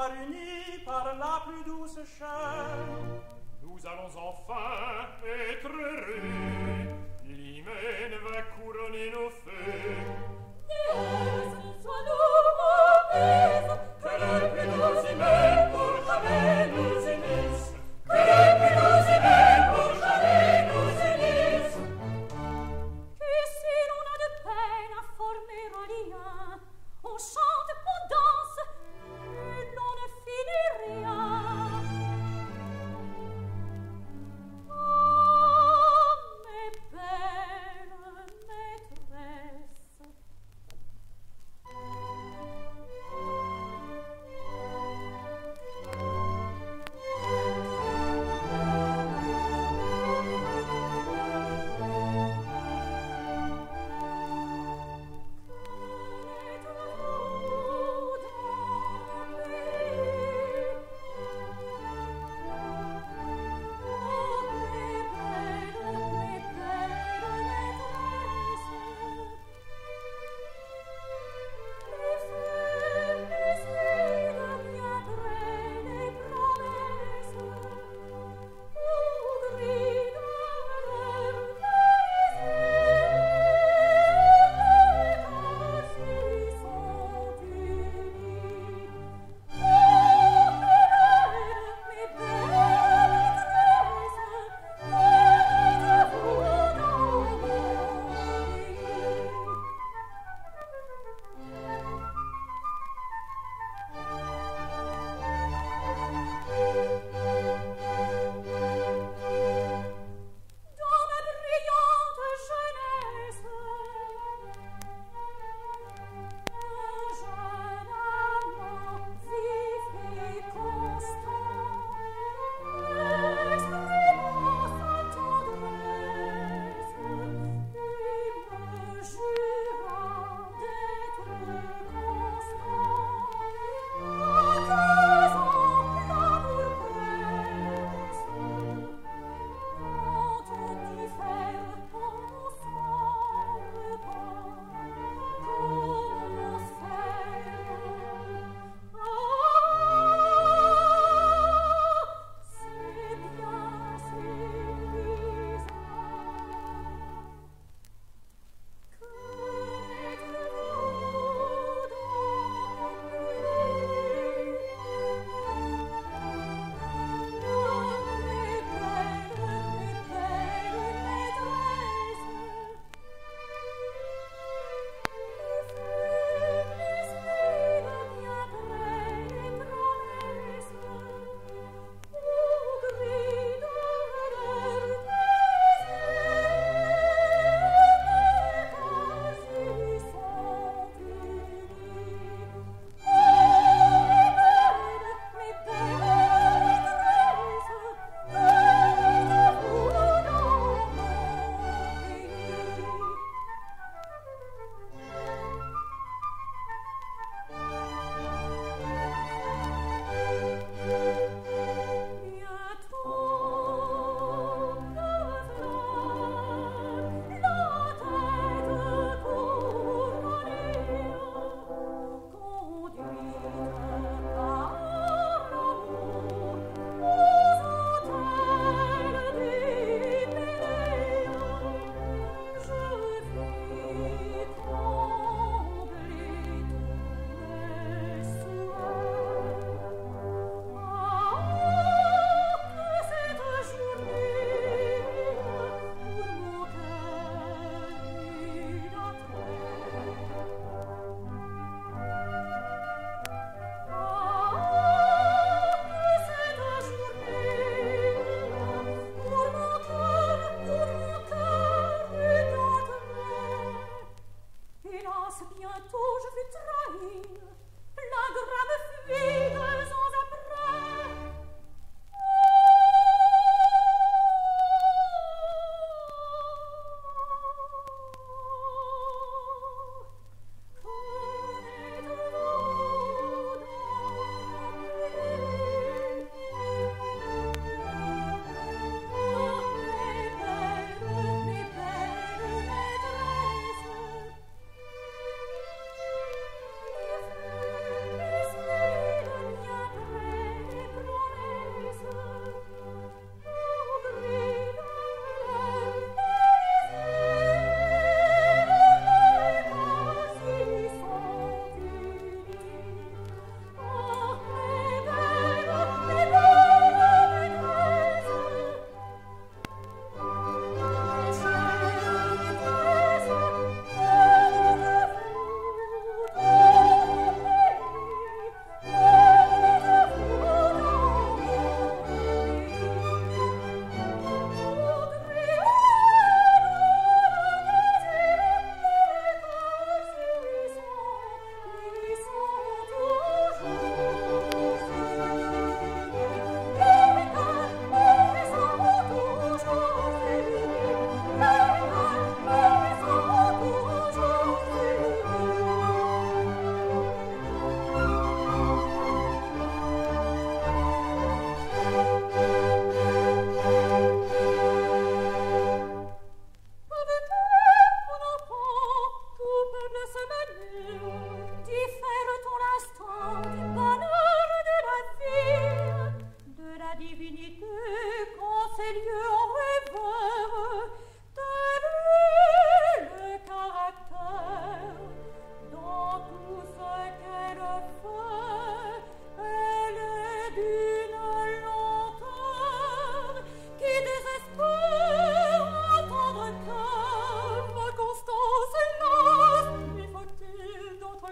cœurs unis par la plus douce chaîne. Nous allons enfin être heureux. L'hymen va couronner nos feux. Déesse, sois-nous mauvaise, que le plus doux hymen pour jamais nous unisse. Que le plus doux hymen pour jamais nous unisse. Et si l'on a de peine à former un lien, on chante, on danse, et l'on ne finit rien. Oh, mes belles maîtresses,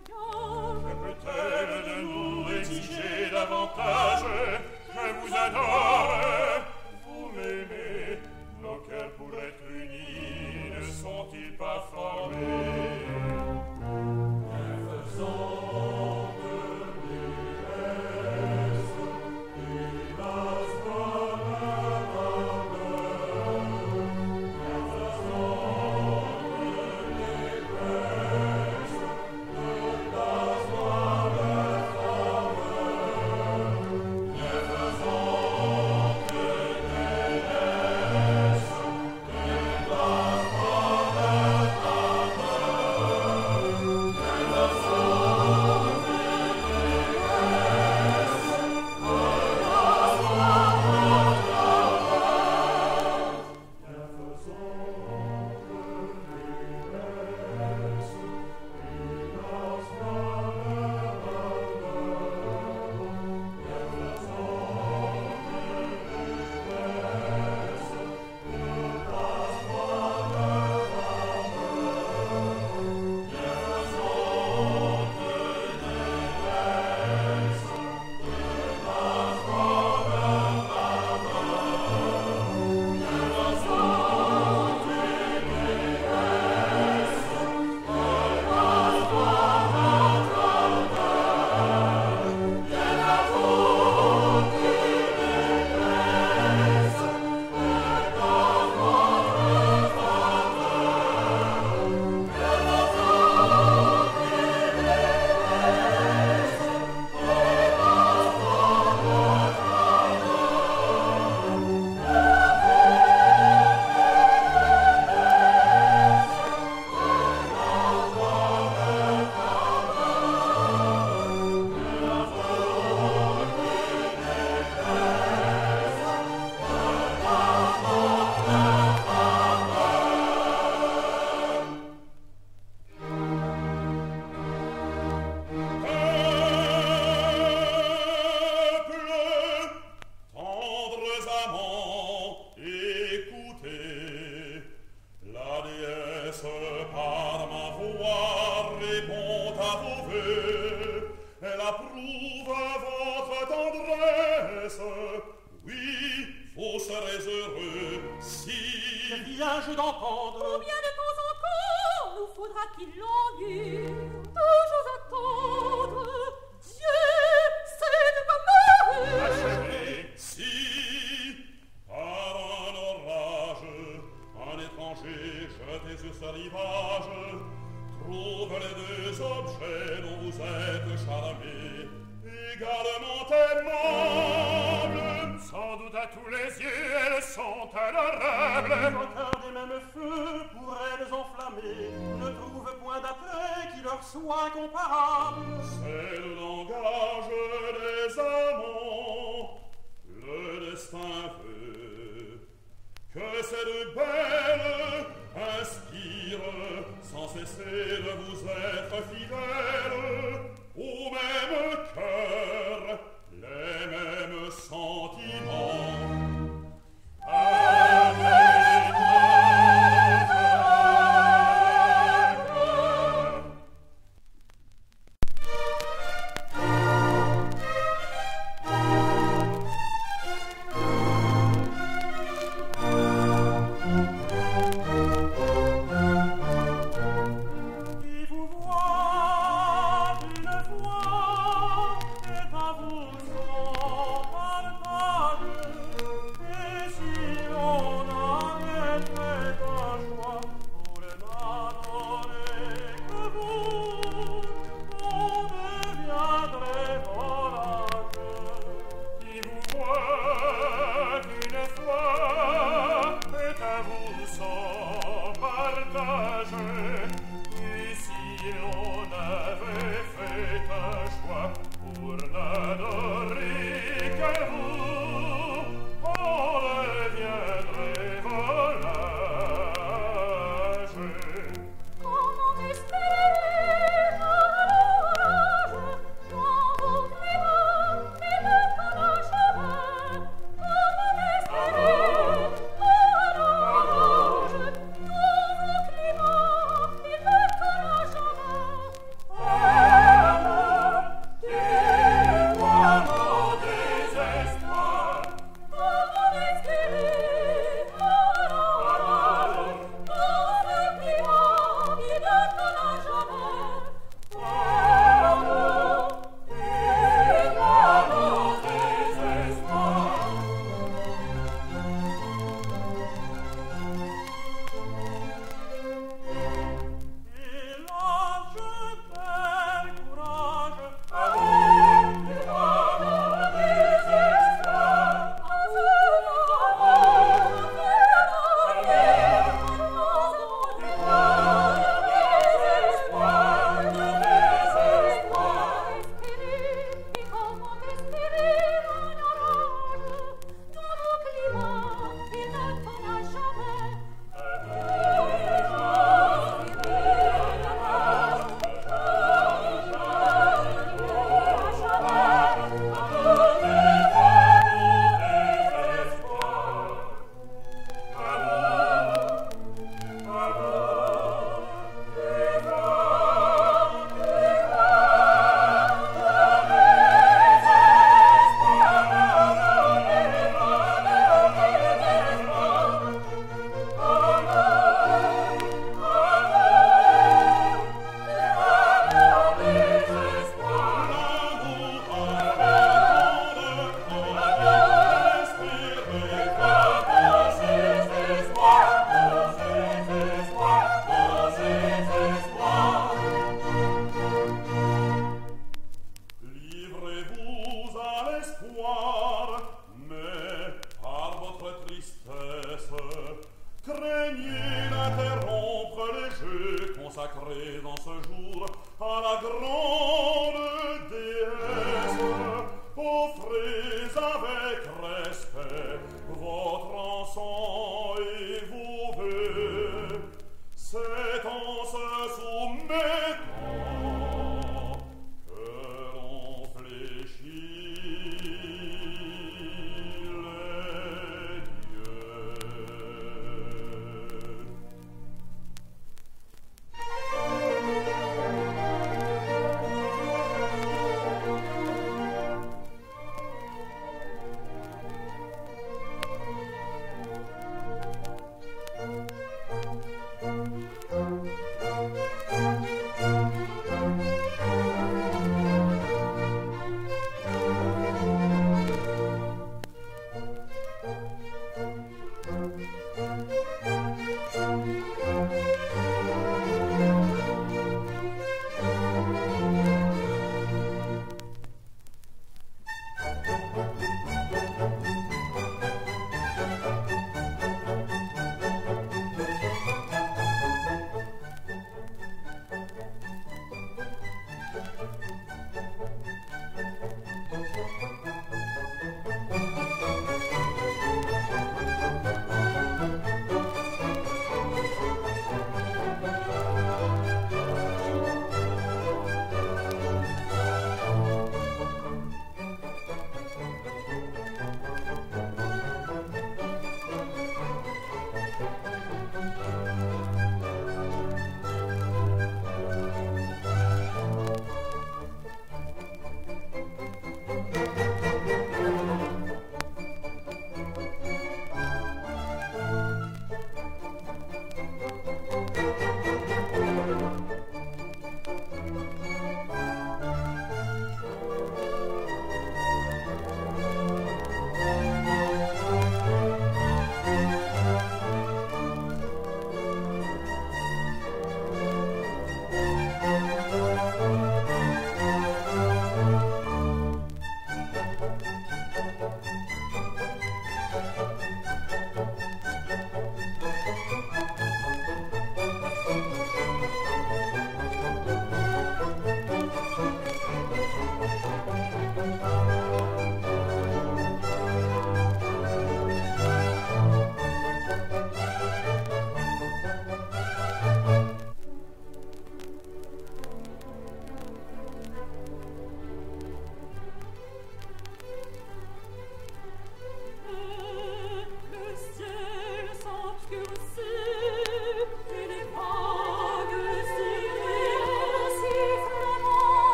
mariage. Que peut-elle de nous exiger davantage? Je vous adore, vous m'aimez, nos cœurs pour être unis ne sont-ils pas formés? Et vous voilà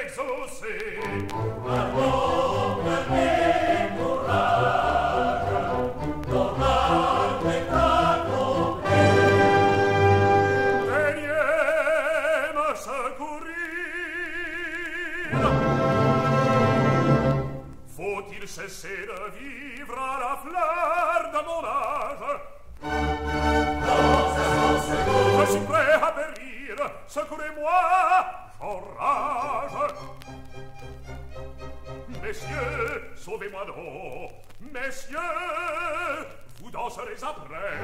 exaucé. Allons, prenez courage, ton art est accompli. Daignez me secourir. Faut-il cesser de vivre à la fleur de mon âge? Je suis prêt à périr, secourez-moi, j'enrage. Messieurs, sauvez-moi donc, messieurs, vous danserez après.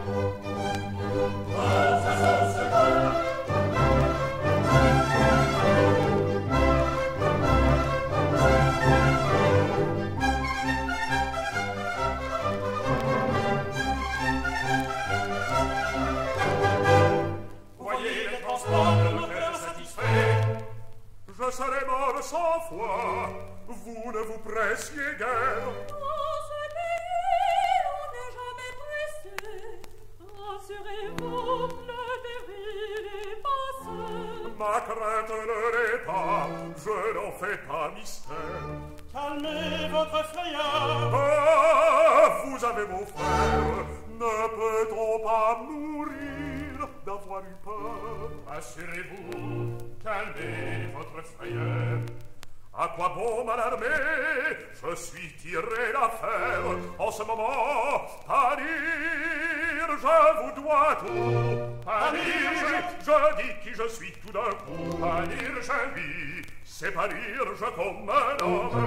Je serais mort 100 fois, vous ne vous pressiez guère. Dans ce pays, on n'est jamais pressé. Rassurez-vous, le péril est passé. Ma crainte ne l'est pas, je n'en fais pas mystère. Calmez votre frayeur. Ah, vous avez mon frère, ne peut-on pas mourir d'avoir eu peur? Assurez-vous, calmez votre frayeur. À quoi bon m'alarmer? Je suis tiré d'affaire. En ce moment, Panurge, je vous dois tout. Panurge, je dis qui je suis tout d'un coup. Panurge, lui, c'est Panurge comme un homme.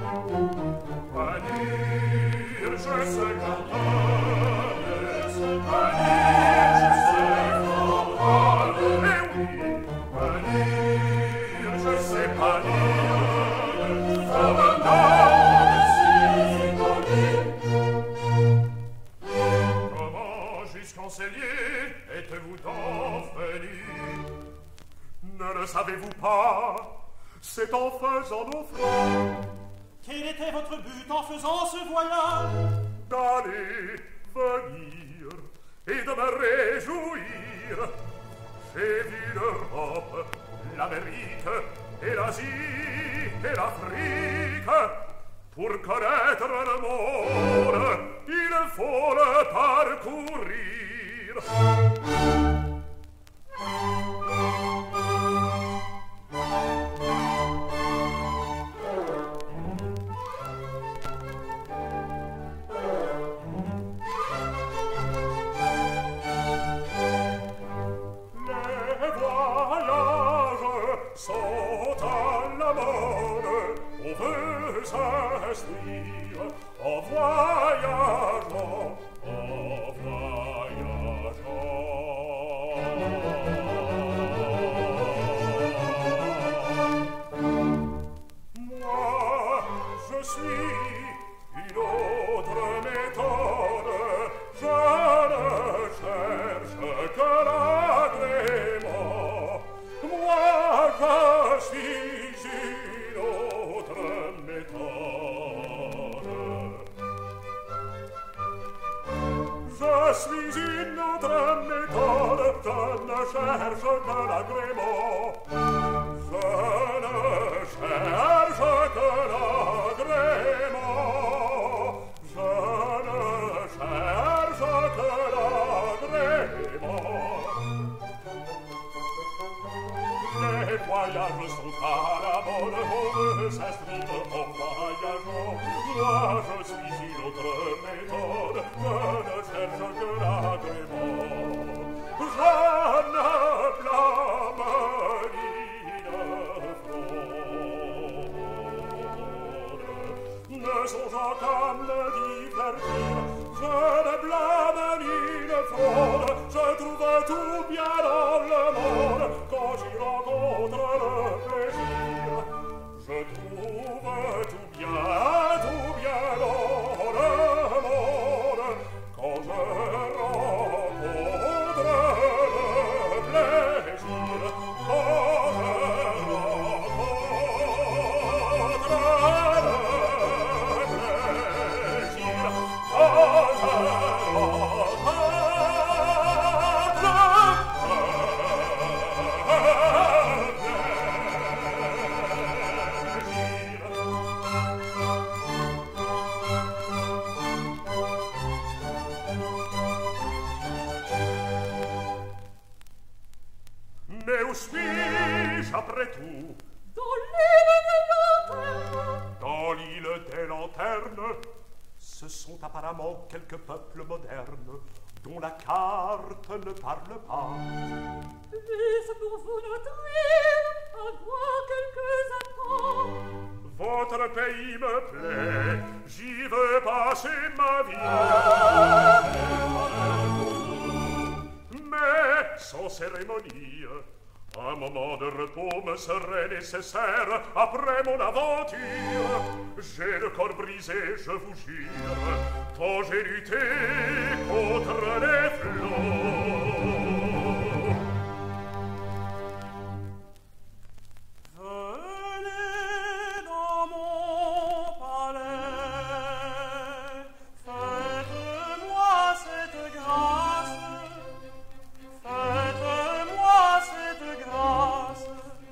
Panurge, c'est Cornelis. Panurge, c'est Cornelis. Eh oui, Panurge, c'est Panurge. Comment jusqu'en cellier êtes-vous donc venu? Ne le savez-vous pas? C'est en faisant nos fronts. Quel était votre but en faisant ce voyage? D'aller, venir et de me réjouir. J'ai vu l'Europe, l'Amérique et l'Asie et l'Afrique. Pour connaître le monde, il faut le parcourir. Les voyages sont à la mode. On veut s'instruire en voyageant, en voyageant. Moi, je suis une autre méthode. Je ne cherche que l'agrément. Moi, je suis une autre méthode. Je suis une autre méthode. Je ne cherche que l'agrément. Je ne cherche que l'agrément. Je ne cherche que l'agrément. Les voyages sont à la mode, on veut s'instruire en voyageant. Moi, je suis une autre méthode, je ne cherche que l'agrément. Je ne blâme ni ne fraude, ne songeant qu'à me divertir. Je ne blâme ni ne fraude, je trouve tout bien dans le monde quand j'y rencontre le plaisir. Je trouve tout bien dans le monde quand je rencontre le plaisir. Quand je rencontre le plaisir. Quand je rencontre après tout? Dans l'île des lanternes. Dans l'île des lanternes, ce sont apparemment quelques peuples modernes dont la carte ne parle pas. Est-ce pour vous notre île avoir quelques apports? Votre pays me plaît, j'y veux passer ma vie. Mais sans cérémonie, un moment de repos me serait nécessaire après mon aventure. J'ai le corps brisé, je vous jure, tant j'ai lutté contre les flots. Venez dans mon palais, faites-moi cette grâce, faites-moi cette grâce.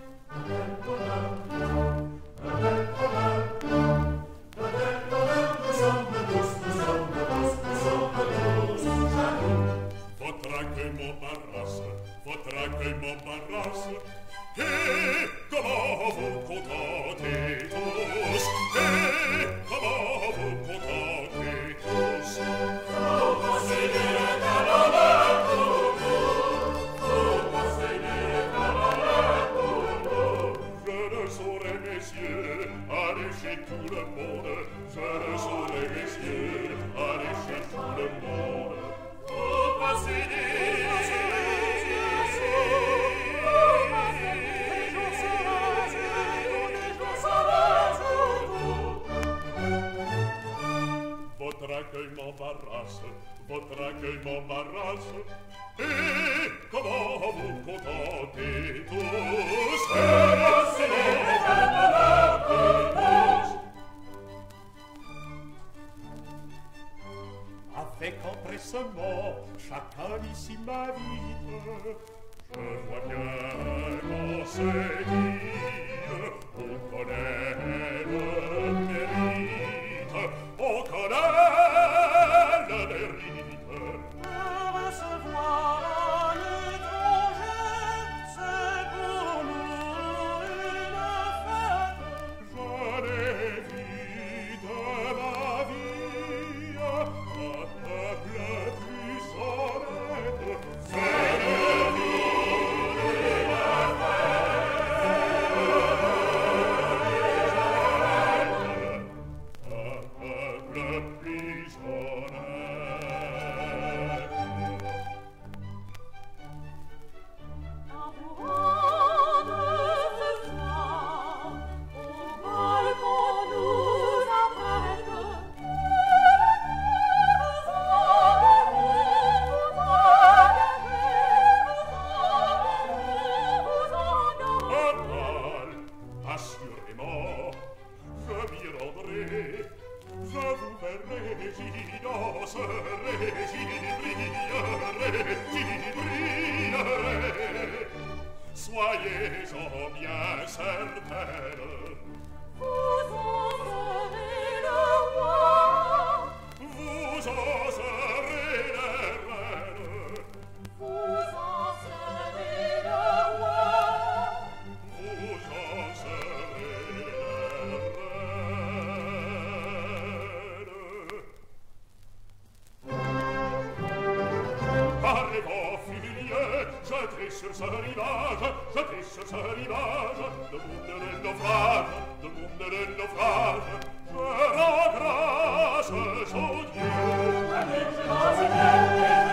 Votre accueil m'embarrasse, votre accueil m'embarrasse. Et comment vous contentez tous? Et comment vous contentez tous? Vous possédez le talent pour nous. Vous possédez le talent pour nous. Je le saurai, messieurs, allez chez tout le monde. Je le saurai, messieurs, allez chez tout le monde. Vous possédez. Votre accueil m'embarrasse, votre accueil m'embarrasse. Et comment vous contentez tous? Avec empressement, chacun ici m'invite. Je vois bien qu'on se dit, on connaît le mérite, on connaît le mérite. Recevoir un étranger, c'est pour nous une fête. J'en ai vu de ma vie un peuple plus honnête. C'est le soyez-en bien certaine. Vous en serez le roi. Vous en serez la reine. Vous en serez le roi. Vous en serez la reine. Parlez-vous, familier, jetez sur ce rivage, jetez sur ce rivage, le monde de naufrage, le monde de naufrage. Je rends grâce au Dieu. Avec grâce et